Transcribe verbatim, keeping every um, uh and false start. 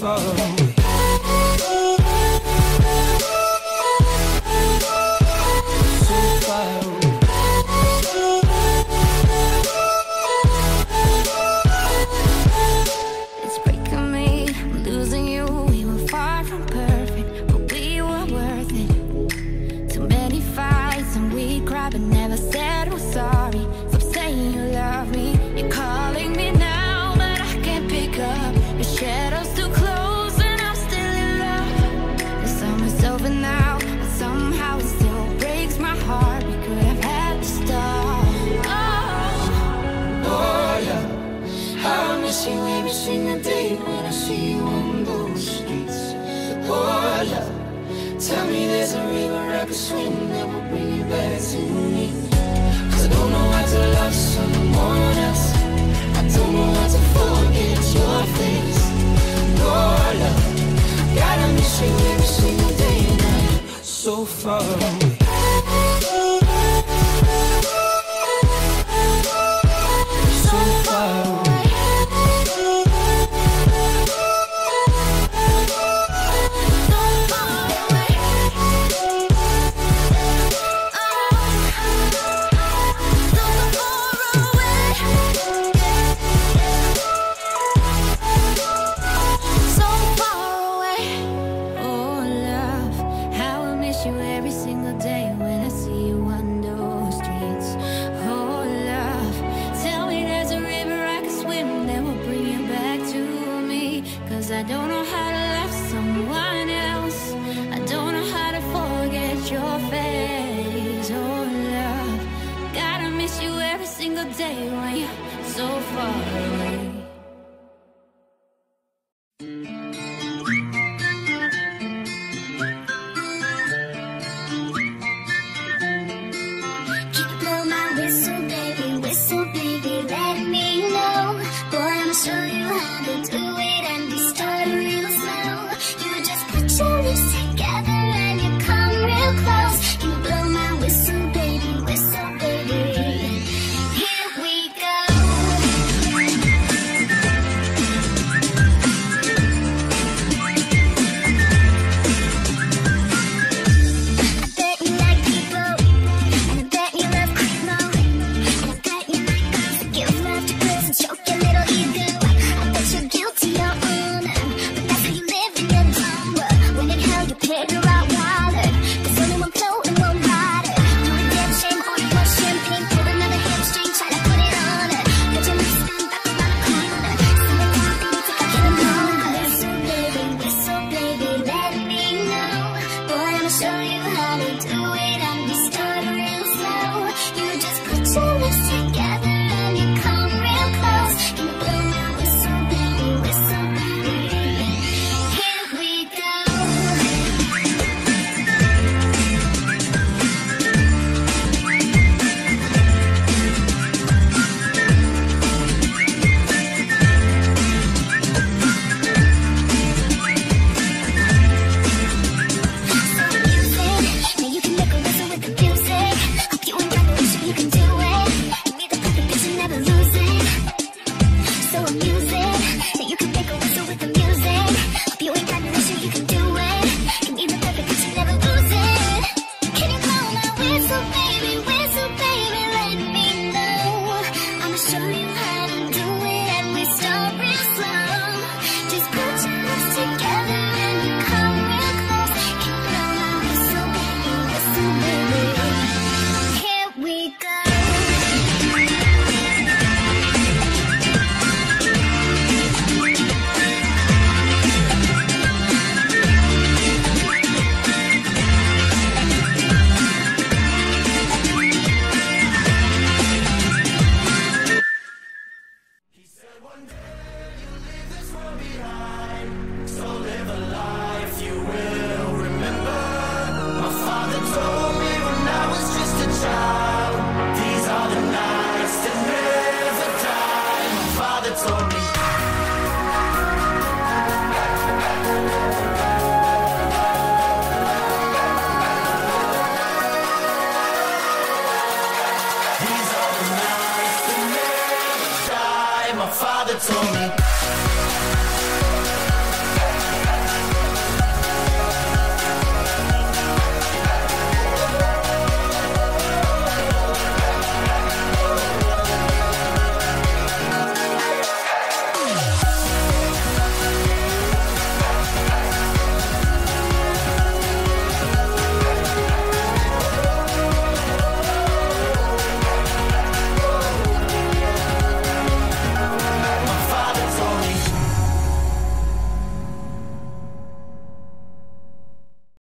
far away. So far away. It's breaking me, I'm losing you. We were far from perfect, but we were worth it. Too many fights and we cried but never said we're sorry. Stop saying you love me, you're calling me now, but I can't pick up. Your shadow's too close and I'm still in love. The summer's over now, but somehow it still breaks my heart. We could have had to start. Oh, Oh yeah, I miss you every single day when I see you on those streets. Oh yeah, tell me there's a river I could swim that will bring you back to me. 'Cause I don't know how to love someone else. I don't know how to forget your face. Oh love, gotta miss you every single day now. So far away. So far away. You every single day when I see you on those streets. Oh love, tell me there's a river I can swim that will bring you back to me. 'Cause I don't know how to love someone else. I don't know how to forget your face. Oh love, gotta miss you every single day when you're so far away.